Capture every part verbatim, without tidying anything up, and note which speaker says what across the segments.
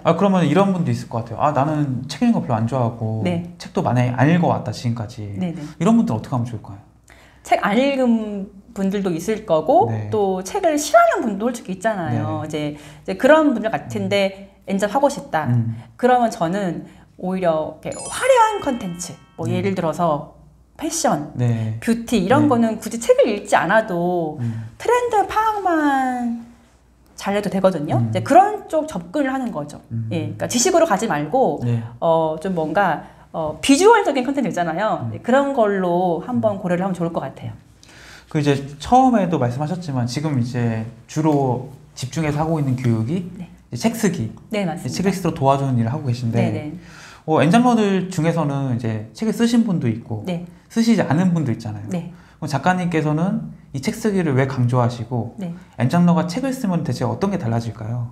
Speaker 1: 아 그러면 이런 분도 있을 것 같아요. 아 나는 책 읽는 거 별로 안 좋아하고 네. 책도 많이 안 읽어왔다 지금까지. 네네. 이런 분들은 어떻게 하면 좋을까요?
Speaker 2: 책 안 읽은 분들도 있을 거고 네. 또 책을 싫어하는 분도 솔직히 있잖아요. 네. 이제, 이제 그런 분들 같은데 음. 엔잡 하고 싶다. 음. 그러면 저는 오히려 이렇게 화려한 컨텐츠, 뭐 음. 예를 들어서 패션, 네. 뷰티 이런 네. 거는 굳이 책을 읽지 않아도 음. 트렌드 파악만 잘해도 되거든요. 음. 이제 그런 쪽 접근을 하는 거죠. 음. 예, 그러니까 지식으로 가지 말고 네. 어, 좀 뭔가 어, 비주얼적인 컨텐츠 있잖아요. 음. 그런 걸로 한번 고려를 하면 좋을 것 같아요.
Speaker 1: 그 이제 처음에도 말씀하셨지만 지금 이제 주로 집중해서 하고 있는 교육이 네. 책 쓰기,
Speaker 2: 네, 맞습니다.
Speaker 1: 책을 쓰도록 도와주는 일을 하고 계신데 네네. 어, 엔잡러들 중에서는 이제 책을 쓰신 분도 있고 네. 쓰시지 않은 분도 있잖아요. 네. 그럼 작가님께서는 이 책 쓰기를 왜 강조하시고 네. 엔잡러가 책을 쓰면 대체 어떤 게 달라질까요?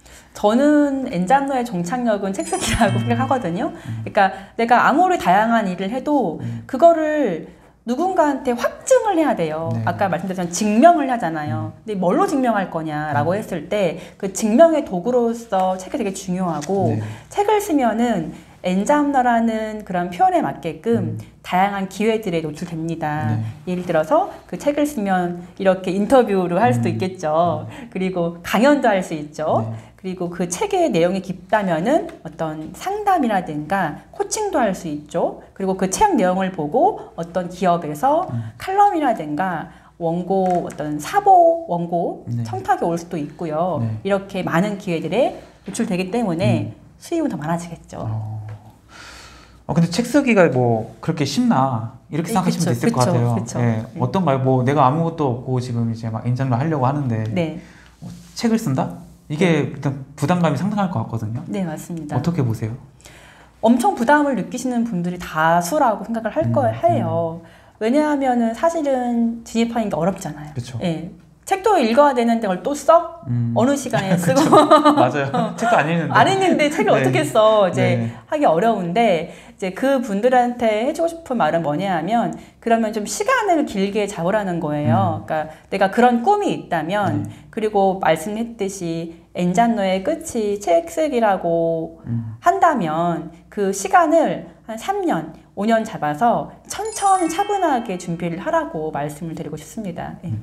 Speaker 2: 저는 엔잡러의 종착역은 책 쓰기라고 음. 생각하거든요. 음. 그러니까 내가 아무리 다양한 일을 해도 음. 그거를 누군가한테 확증을 해야 돼요. 네. 아까 말씀드렸지만 증명을 하잖아요. 음. 근데 뭘로 증명할 거냐라고 음. 했을 때 그 증명의 도구로서 책이 되게 중요하고 네. 책을 쓰면은 엔잡러라는 그런 표현에 맞게끔 음. 다양한 기회들에 노출됩니다. 네. 예를 들어서 그 책을 쓰면 이렇게 인터뷰를 할 수도 음. 있겠죠. 음. 그리고 강연도 할 수 있죠. 네. 그리고 그 책의 내용이 깊다면은 어떤 상담이라든가 코칭도 할 수 있죠. 그리고 그 책 내용을 보고 어떤 기업에서 음. 칼럼이라든가 원고 어떤 사보 원고 네. 청탁이 올 수도 있고요. 네. 이렇게 많은 기회들에 노출되기 때문에 음. 수입은 더 많아지겠죠.
Speaker 1: 어. 어, 근데 책 쓰기가 뭐 그렇게 쉽나 이렇게 생각하시면 그쵸, 있을 그쵸, 것 같아요.
Speaker 2: 그쵸.
Speaker 1: 네.
Speaker 2: 네.
Speaker 1: 어떤가요? 뭐 내가 아무것도 없고 지금 이제 막 엔잡러 하려고 하는데 네. 뭐 책을 쓴다? 이게 네. 일단 부담감이 상당할 것 같거든요.
Speaker 2: 네, 맞습니다.
Speaker 1: 어떻게 보세요?
Speaker 2: 엄청 부담을 느끼시는 분들이 다수라고 생각을 할 음, 거예요. 음. 왜냐하면은 사실은 진입하는 게 어렵잖아요.
Speaker 1: 그렇죠.
Speaker 2: 네. 책도 읽어야 되는데 그걸 또 써? 음. 어느 시간에 쓰고
Speaker 1: 맞아요. 책도 안 읽는데
Speaker 2: 안 읽는데 책을 네. 어떻게 써? 이제
Speaker 1: 네.
Speaker 2: 하기 어려운데 이제 그 분들한테 해주고 싶은 말은 뭐냐 하면 그러면 좀 시간을 길게 잡으라는 거예요. 음. 그러니까 내가 그런 꿈이 있다면 네. 그리고 말씀했듯이 엔잡러의 끝이 책 쓰기라고 음. 한다면 그 시간을 한 삼 년, 오 년 잡아서 천천히 차분하게 준비를 하라고 말씀을 드리고 싶습니다. 네. 음.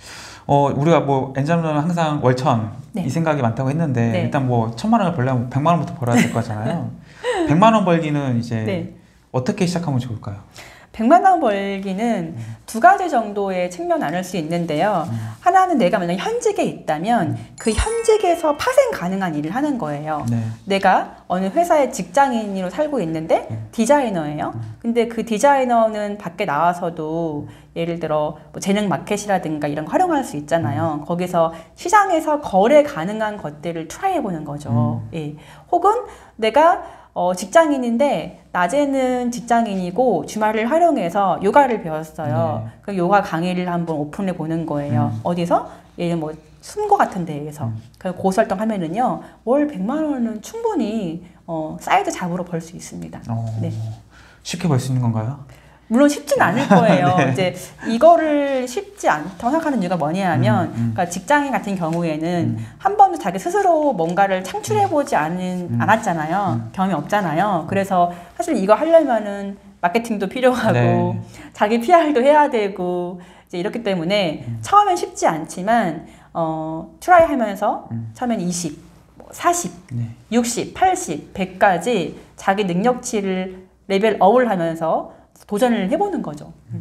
Speaker 1: 어, 우리가 뭐 엔잡러는 항상 월천 네. 이 생각이 많다고 했는데 네. 일단 뭐 천만 원을 벌려면 백만 원부터 벌어야 될 거잖아요. 백만 원 벌기는 이제 네. 어떻게 시작하면 좋을까요?
Speaker 2: 백만 원 벌기는 음. 두 가지 정도의 측면 나눌 수 있는데요. 음. 하나는 내가 만약 현직에 있다면 음. 그 현직에서 파생 가능한 일을 하는 거예요. 네. 내가 어느 회사의 직장인으로 살고 있는데 음. 디자이너예요. 음. 근데 그 디자이너는 밖에 나와서도 예를 들어 뭐 재능 마켓이라든가 이런 거 활용할 수 있잖아요. 음. 거기서 시장에서 거래 가능한 것들을 트라이 해보는 거죠. 음. 예. 혹은 내가 어, 직장인인데 낮에는 직장인이고 주말을 활용해서 요가를 배웠어요. 네. 그 요가 강의를 한번 오픈해 보는 거예요. 음. 어디서? 예를 뭐 숨고 같은 데에서. 음. 그 고설정 하면은요 월 백만 원은 충분히 어, 사이드 잡으러 벌 수 있습니다.
Speaker 1: 어, 네. 쉽게 벌 수 있는 건가요?
Speaker 2: 물론 쉽진 않을 거예요. 네. 이제 이거를 쉽지 않다고 생각하는 이유가 뭐냐 하면, 음, 음. 그러니까 직장인 같은 경우에는 음. 한 번도 자기 스스로 뭔가를 창출해보지 않은, 음. 않았잖아요. 음. 경험이 없잖아요. 그래서 사실 이거 하려면은 마케팅도 필요하고, 네. 자기 피알도 해야 되고, 이제 이렇기 때문에 음. 처음엔 쉽지 않지만, 어, 트라이 하면서 음. 처음엔 이십, 사십, 네. 육십, 팔십, 백까지 자기 능력치를 레벨업을 하면서 도전을 해보는 거죠. 음.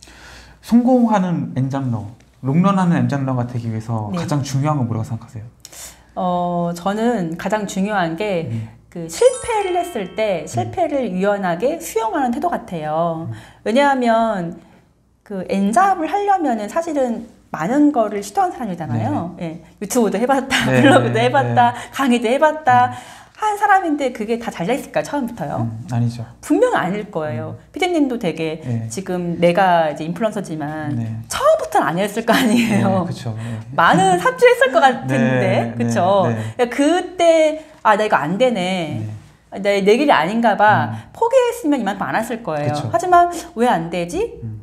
Speaker 1: 성공하는 엔잡러, 롱런하는 엔잡러가 되기 위해서 네. 가장 중요한 건 뭐라고 생각하세요?
Speaker 2: 어, 저는 가장 중요한 게 음. 그 실패를 했을 때 실패를 음. 유연하게 수용하는 태도 같아요. 음. 왜냐하면 그 엔잡을 하려면은 사실은 많은 거를 시도한 사람이잖아요. 네. 예. 유튜브도 해봤다, 네. 블로그도 해봤다, 네. 강의도 해봤다. 음. 한 사람인데 그게 다 잘 돼 있을까요? 처음부터요?
Speaker 1: 음, 아니죠.
Speaker 2: 분명 아닐 거예요. 음. 피디님도 되게 네. 지금 내가 이제 인플루언서지만 네. 처음부터는 아니었을 거 아니에요.
Speaker 1: 네, 그쵸. 네.
Speaker 2: 많은 삽질했을 것 같은데,
Speaker 1: 네,
Speaker 2: 그쵸?
Speaker 1: 네,
Speaker 2: 네. 그때 아, 나 이거 안 되네. 네. 내, 내 길이 아닌가 봐. 음. 포기했으면 이만큼 안 왔을 거예요. 그쵸. 하지만 왜 안 되지? 음.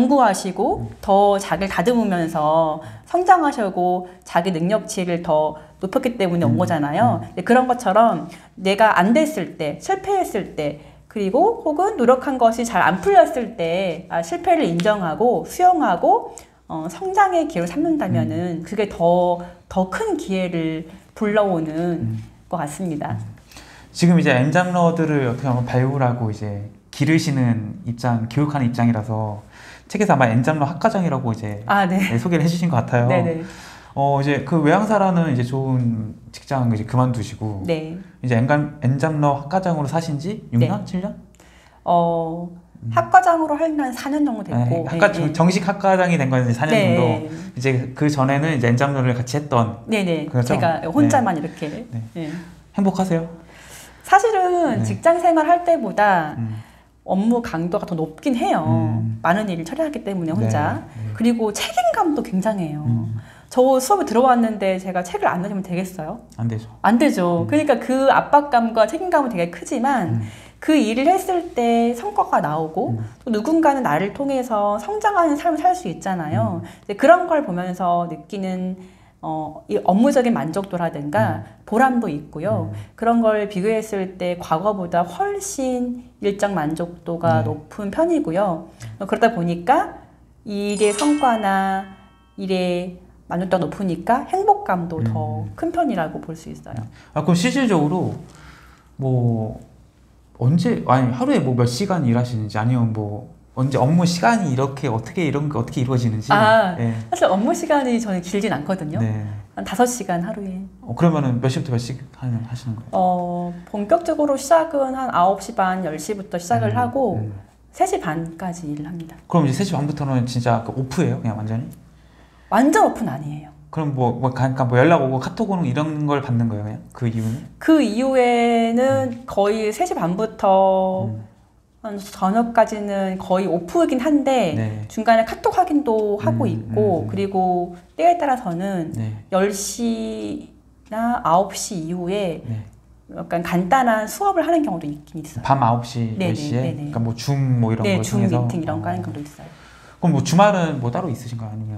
Speaker 2: 연구하시고 음. 더 자기를 다듬으면서 성장하시고 자기 능력치를 더 높았기 때문에 온 거잖아요. 음. 그런 것처럼 내가 안 됐을 때, 실패했을 때, 그리고 혹은 노력한 것이 잘 안 풀렸을 때 아, 실패를 인정하고 수용하고 어, 성장의 기회를 삼는다면은 음. 그게 더, 더 큰 기회를 불러오는 음. 것 같습니다. 음.
Speaker 1: 지금 이제 엔잡러들을 어떻게 보면 발굴하고 이제 기르시는 입장, 교육하는 입장이라서 책에서 아마 엔잡러 학과장이라고 이제
Speaker 2: 아, 네.
Speaker 1: 네, 소개를 해주신 것 같아요.
Speaker 2: 네네.
Speaker 1: 어 이제 그 외항사라는 이제 좋은 직장 이제 그만두시고
Speaker 2: 네.
Speaker 1: 이제 엔감, 엔잡러 학과장으로 사신지 육 년, 네. 칠 년?
Speaker 2: 어 음. 학과장으로 한 한 사 년 정도 됐고.
Speaker 1: 네, 학과 네, 정식 학과장이 된 건 이제 사 년 네. 정도. 이제 그 전에는 이제 엔잡러를 같이 했던.
Speaker 2: 네네. 그렇죠? 제가 혼자만 네. 이렇게.
Speaker 1: 네.
Speaker 2: 네.
Speaker 1: 행복하세요?
Speaker 2: 사실은 네. 직장 생활 할 때보다. 음. 업무 강도가 더 높긴 해요. 음. 많은 일을 처리하기 때문에 혼자. 네, 네. 그리고 책임감도 굉장해요. 음. 저 수업에 들어왔는데 제가 책을 안 내주면 되겠어요?
Speaker 1: 안 되죠.
Speaker 2: 안 되죠. 음. 그러니까 그 압박감과 책임감은 되게 크지만 음. 그 일을 했을 때 성과가 나오고 음. 또 누군가는 나를 통해서 성장하는 삶을 살 수 있잖아요. 음. 이제 그런 걸 보면서 느끼는 어, 이 업무적인 만족도라든가 음. 보람도 있고요. 음. 그런 걸 비교했을 때 과거보다 훨씬 일정 만족도가 네. 높은 편이고요. 그러다 보니까 일의 성과나 일의 만족도가 높으니까 행복감도 음. 더 큰 편이라고 볼 수 있어요.
Speaker 1: 아, 그럼 실질적으로 뭐 언제 아니 하루에 뭐 몇 시간 일하시는지 아니면 뭐 언제 업무 시간이 이렇게 어떻게 이런 게 어떻게 이루어지는지.
Speaker 2: 아, 네. 사실 업무 시간이 저는 길진 않거든요. 네. 한 다섯 시간 하루에.
Speaker 1: 어, 그러면은 몇 시부터 몇 시 하시는 거예요?
Speaker 2: 어, 본격적으로 시작은 한 아홉 시 반, 열 시부터 시작을 음, 하고 음. 세 시 반까지 일을 합니다.
Speaker 1: 그럼 이제 세 시 반부터는 진짜 그 오프예요? 그냥 완전히?
Speaker 2: 완전 오프는 아니에요.
Speaker 1: 그럼 뭐, 뭐, 그러니까 뭐 연락 오고 카톡 오는 이런 걸 받는 거예요, 그냥? 그 이유는?
Speaker 2: 그 이후에는 음. 거의 세 시 반부터 음. 한 저녁까지는 거의 오프이긴 한데 네. 중간에 카톡 확인도 하고 음, 있고 음, 그리고 때에 따라서는 네. 열 시나 아홉 시 이후에 네. 약간 간단한 수업을 하는 경우도 있긴 있어요.
Speaker 1: 밤 아홉 시, 열 시에? 네네. 그러니까 뭐 줌 뭐 이런
Speaker 2: 네,
Speaker 1: 거
Speaker 2: 줌
Speaker 1: 통해서?
Speaker 2: 미팅 이런 거 하는 경우도 있어요.
Speaker 1: 그럼 뭐 주말은 뭐 따로 있으신가요? 아니면?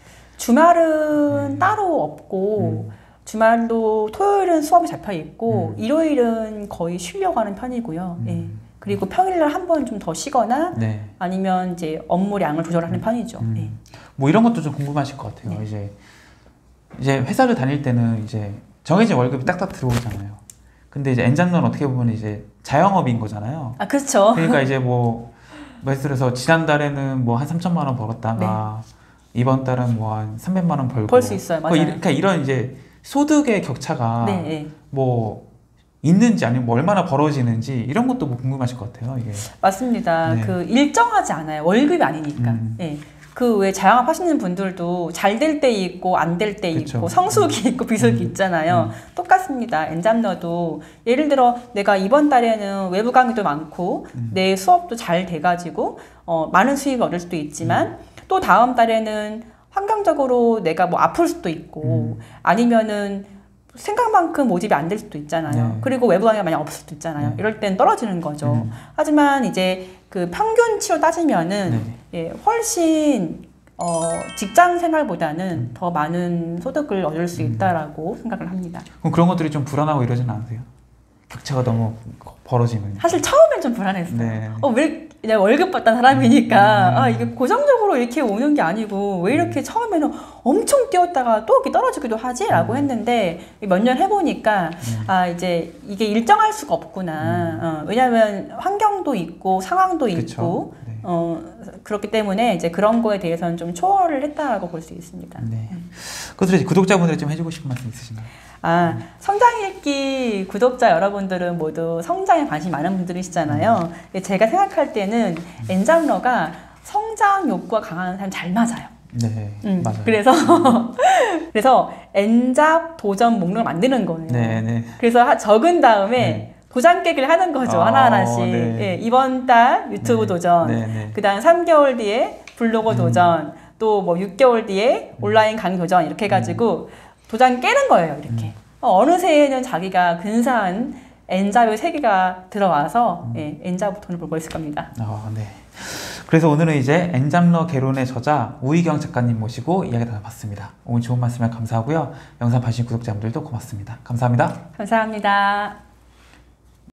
Speaker 2: 주말은 네. 따로 없고 음. 주말도 토요일은 수업이 잡혀 있고 음. 일요일은 거의 쉬려고 하는 편이고요. 음. 네. 그리고 평일날 한 번 좀 더 쉬거나 네. 아니면 이제 업무량을 조절하는 편이죠.
Speaker 1: 음.
Speaker 2: 네.
Speaker 1: 뭐 이런 것도 좀 궁금하실 것 같아요. 네. 이제 이제 회사를 다닐 때는 이제 정해진 월급이 딱딱 들어오잖아요. 근데 이제 엔잡러는 어떻게 보면 이제 자영업인 거잖아요.
Speaker 2: 아, 그렇죠.
Speaker 1: 그러니까 이제 뭐 예를 들어서 지난달에는 뭐 한 삼천만 원 벌었다가 네. 이번 달은 뭐 한 삼백만 원 벌고
Speaker 2: 벌 수 있어요. 맞아요.
Speaker 1: 그러니까 이런 이제 소득의 격차가 네. 뭐 있는지 아니면 뭐 얼마나 벌어지는지 이런 것도 뭐 궁금하실 것 같아요. 이게
Speaker 2: 맞습니다. 네. 그 일정하지 않아요. 월급이 아니니까. 음. 네. 그 왜 자영업 하시는 분들도 잘 될 때 있고 안 될 때 있고 성수기 있고 비수기 음. 있잖아요. 음. 똑같습니다. 엔잡러도 예를 들어 내가 이번 달에는 외부 강의도 많고 음. 내 수업도 잘 돼가지고 어, 많은 수입을 얻을 수도 있지만 음. 또 다음 달에는 환경적으로 내가 뭐 아플 수도 있고 음. 아니면은 생각만큼 모집이 안 될 수도 있잖아요. 네. 그리고 외부 강의가 많이 없을 수도 있잖아요. 네. 이럴 땐 떨어지는 거죠. 음. 하지만 이제 그 평균치로 따지면은 네. 예, 훨씬 어, 직장 생활보다는 음. 더 많은 소득을 얻을 수 있다라고 음. 생각을 합니다.
Speaker 1: 그럼 그런 것들이 좀 불안하고 이러지는 않으세요? 격차가 너무 벌어지면.
Speaker 2: 사실 처음엔 좀 불안했어요. 네. 어, 왜 내가 월급 받던 사람이니까 음. 아 이게 고정적으로 이렇게 오는 게 아니고 왜 이렇게 음. 처음에는 엄청 뛰었다가 또 이렇게 떨어지기도 하지? 라고 음. 했는데 몇 년 해보니까 음. 아 이제 이게 일정할 수가 없구나. 음. 어, 왜냐하면 환경도 있고 상황도 그쵸. 있고 네. 어, 그렇기 때문에 이제 그런 거에 대해서는 좀 초월을 했다라고 볼 수 있습니다.
Speaker 1: 네. 그것으로 구독자분들이 좀 해주고 싶은 말씀 있으신가요?
Speaker 2: 아, 성장일기 구독자 여러분들은 모두 성장에 관심이 많은 분들이시잖아요. 음. 제가 생각할 때는 엔잡러가 성장 욕구가 강한 사람 잘 맞아요.
Speaker 1: 네,
Speaker 2: 음,
Speaker 1: 맞아요.
Speaker 2: 그래서 그래서 엔잡 도전 목록을 만드는 거예요.
Speaker 1: 네, 네.
Speaker 2: 그래서 하, 적은 다음에 네. 도장 깨기를 하는 거죠. 어, 하나하나씩. 네. 예, 이번 달 유튜브 네. 도전, 네, 네. 그 다음 삼 개월 뒤에 블로그 음. 도전, 또 뭐 육 개월 뒤에 음. 온라인 강의 도전 이렇게 해가지고 음. 도장 깨는 거예요, 이렇게. 음. 어느새는 자기가 근사한 엔잡의 세계가 들어와서 음. 예, 엔잡 돈을 벌고 있을 겁니다.
Speaker 1: 아, 네. 그래서 오늘은 이제 엔잡러 개론의 저자 우희경 작가님 모시고 이야기 나눠봤습니다. 오늘 좋은 말씀을 감사하고요. 영상 봐주신 구독자분들도 고맙습니다. 감사합니다.
Speaker 2: 감사합니다.